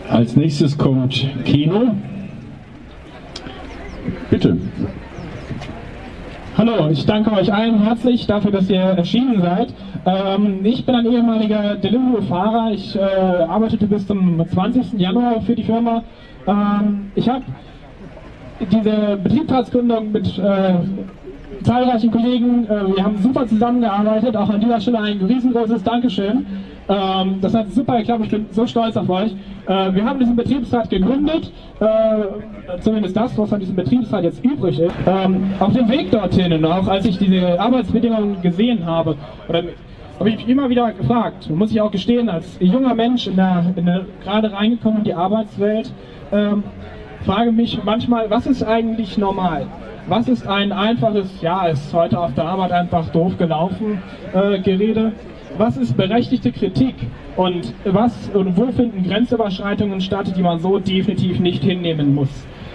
Als nächstes kommt Kino. Bitte. Hallo, ich danke euch allen herzlich dafür, dass ihr erschienen seid. Ich bin ein ehemaliger Deliveroo-Fahrer. Ich arbeitete bis zum 20. Januar für die Firma. Ich habe diese Betriebsratsgründung mit zahlreichen Kollegen, wir haben super zusammengearbeitet, auch an dieser Stelle ein riesengroßes Dankeschön. Das hat super geklappt, ich bin so stolz auf euch. Wir haben diesen Betriebsrat gegründet, zumindest das, was von diesem Betriebsrat jetzt übrig ist. Auf dem Weg dorthin und auch als ich diese Arbeitsbedingungen gesehen habe, habe ich mich immer wieder gefragt, muss ich auch gestehen, als junger Mensch gerade reingekommen in die Arbeitswelt, frage mich manchmal, was ist eigentlich normal? Was ist ein einfaches, ja, ist heute auf der Arbeit einfach doof gelaufen, Gerede? Was ist berechtigte Kritik und wo finden Grenzüberschreitungen statt, die man so definitiv nicht hinnehmen muss?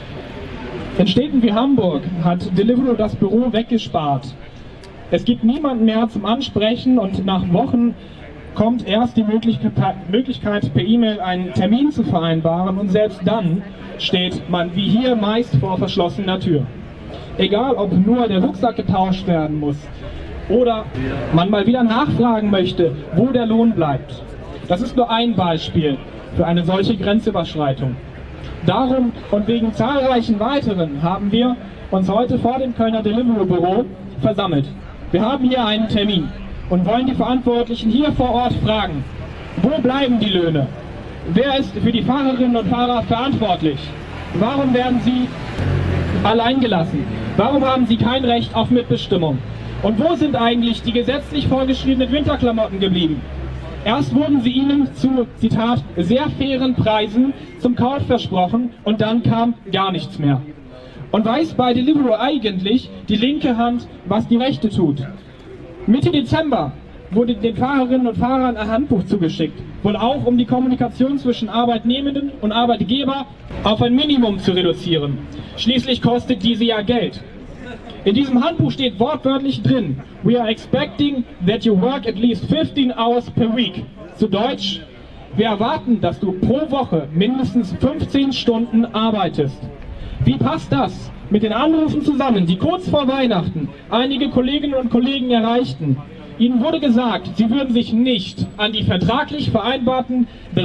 In Städten wie Hamburg hat Deliveroo das Büro weggespart. Es gibt niemanden mehr zum Ansprechen und nach Wochen kommt erst die Möglichkeit per E-Mail einen Termin zu vereinbaren und selbst dann steht man wie hier meist vor verschlossener Tür. Egal ob nur der Rucksack getauscht werden muss oder man mal wieder nachfragen möchte, wo der Lohn bleibt. Das ist nur ein Beispiel für eine solche Grenzüberschreitung. Darum und wegen zahlreichen weiteren haben wir uns heute vor dem Kölner Deliveroo-Büro versammelt. Wir haben hier einen Termin und wollen die Verantwortlichen hier vor Ort fragen, wo bleiben die Löhne? Wer ist für die Fahrerinnen und Fahrer verantwortlich? Warum werden sie allein gelassen? Warum haben sie kein Recht auf Mitbestimmung? Und wo sind eigentlich die gesetzlich vorgeschriebenen Winterklamotten geblieben? Erst wurden sie ihnen zu, Zitat, sehr fairen Preisen zum Kauf versprochen und dann kam gar nichts mehr. Und weiß bei Deliveroo eigentlich die linke Hand, was die rechte tut? Mitte Dezember wurde den Fahrerinnen und Fahrern ein Handbuch zugeschickt, wohl auch um die Kommunikation zwischen Arbeitnehmenden und Arbeitgeber auf ein Minimum zu reduzieren. Schließlich kostet diese ja Geld. In diesem Handbuch steht wortwörtlich drin, we are expecting that you work at least 15 hours per week. Zu Deutsch, wir erwarten, dass du pro Woche mindestens 15 Stunden arbeitest. Wie passt das mit den Anrufen zusammen, die kurz vor Weihnachten einige Kolleginnen und Kollegen erreichten? Ihnen wurde gesagt, sie würden sich nicht an die vertraglich vereinbarten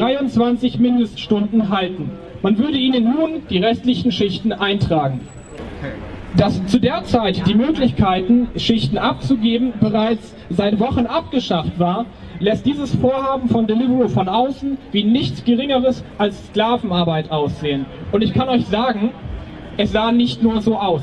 23 Mindeststunden halten. Man würde ihnen nun die restlichen Schichten eintragen. Dass zu der Zeit die Möglichkeiten, Schichten abzugeben, bereits seit Wochen abgeschafft war, lässt dieses Vorhaben von Deliveroo von außen wie nichts Geringeres als Sklavenarbeit aussehen. Und ich kann euch sagen, es sah nicht nur so aus.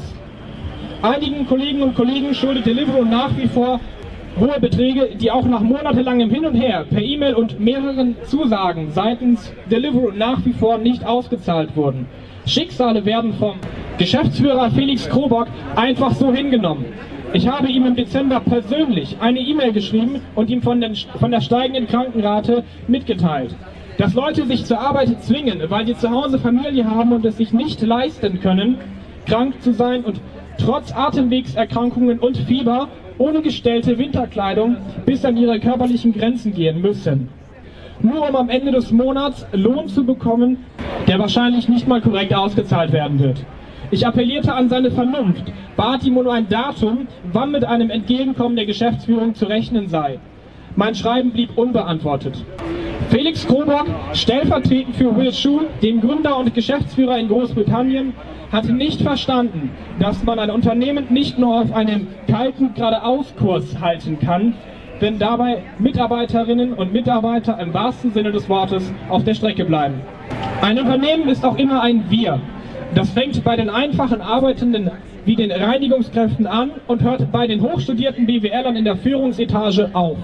Einigen Kolleginnen und Kollegen schuldet Deliveroo nach wie vor hohe Beträge, die auch nach monatelangem Hin und Her per E-Mail und mehreren Zusagen seitens Deliveroo nach wie vor nicht ausgezahlt wurden. Schicksale werden vom Geschäftsführer Felix Krobock einfach so hingenommen. Ich habe ihm im Dezember persönlich eine E-Mail geschrieben und ihm von der steigenden Krankenrate mitgeteilt. Dass Leute sich zur Arbeit zwingen, weil sie zu Hause Familie haben und es sich nicht leisten können, krank zu sein und trotz Atemwegserkrankungen und Fieber ohne gestellte Winterkleidung bis an ihre körperlichen Grenzen gehen müssen. Nur um am Ende des Monats Lohn zu bekommen, der wahrscheinlich nicht mal korrekt ausgezahlt werden wird. Ich appellierte an seine Vernunft, bat ihm um ein Datum, wann mit einem Entgegenkommen der Geschäftsführung zu rechnen sei. Mein Schreiben blieb unbeantwortet. Felix Krobock, stellvertretend für Will Schuh, dem Gründer und Geschäftsführer in Großbritannien, hat nicht verstanden, dass man ein Unternehmen nicht nur auf einem kalten Geradeauskurs halten kann, wenn dabei Mitarbeiterinnen und Mitarbeiter im wahrsten Sinne des Wortes auf der Strecke bleiben. Ein Unternehmen ist auch immer ein Wir. Das fängt bei den einfachen Arbeitenden wie den Reinigungskräften an und hört bei den hochstudierten BWLern in der Führungsetage auf.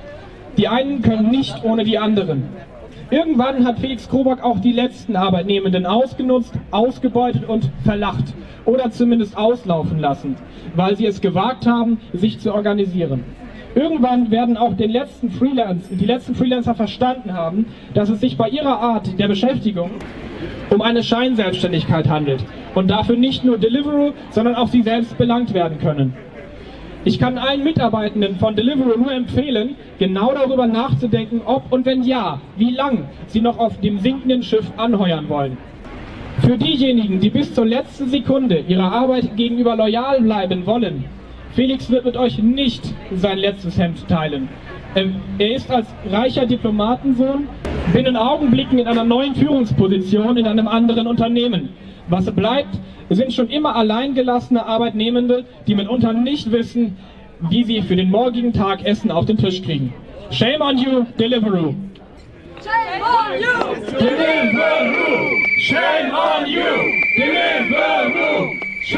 Die einen können nicht ohne die anderen. Irgendwann hat Felix Krobock auch die letzten Arbeitnehmenden ausgenutzt, ausgebeutet und verlacht oder zumindest auslaufen lassen, weil sie es gewagt haben, sich zu organisieren. Irgendwann werden auch die letzten Freelancer verstanden haben, dass es sich bei ihrer Art der Beschäftigung um eine Scheinselbstständigkeit handelt und dafür nicht nur Deliveroo, sondern auch sie selbst belangt werden können. Ich kann allen Mitarbeitenden von Deliveroo nur empfehlen, genau darüber nachzudenken, ob und wenn ja, wie lang sie noch auf dem sinkenden Schiff anheuern wollen. Für diejenigen, die bis zur letzten Sekunde ihrer Arbeit gegenüber loyal bleiben wollen, Felix wird mit euch nicht sein letztes Hemd teilen. Er ist als reicher Diplomatensohn binnen Augenblicken in einer neuen Führungsposition in einem anderen Unternehmen. Was bleibt, sind schon immer alleingelassene Arbeitnehmende, die mitunter nicht wissen, wie sie für den morgigen Tag Essen auf den Tisch kriegen. Shame on you, Deliveroo! Shame on you! Deliveroo! Shame on you! Deliveroo!